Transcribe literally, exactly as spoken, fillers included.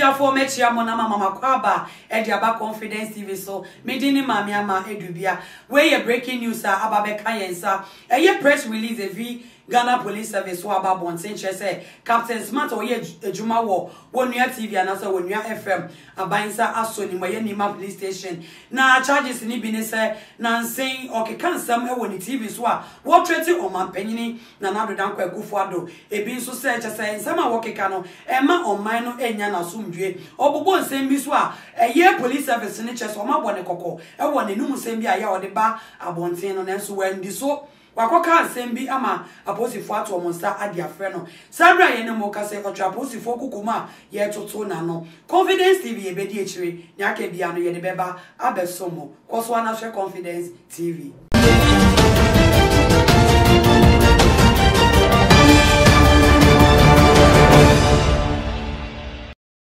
Atiafo mechia mona mama kwaba e dia ba Confidence T V so medini mami ama edubia we ye breaking news aba be kayensa e ye press release e vi Ghana Police Service wa ba bonten say Captain Smart o ye ejuma wo wonua T V anasa wonua F M abansa aso ni moye Nima Police Station na charges ni bi ne say nansen okeka nsam e woni T V so a wo trete o mampanyini na nado dan kwa Akufo Addo ebi nso say say nsam a wo keka no e ma oman no enya na somdwe obobo nsem bi so a eye Police Service ni che so ma bone kokko e woni num nsem bi a ya ode ba abonten no nenso wandi so wakoka asembi ama aposifo ato omonsa ade afre no sabra ye ne mo ka se otwa aposifo kokoma ye toto na no Confidence T V ebedi echire nyaka bia no ye de beba abesomo koso ana hwe Confidence T V.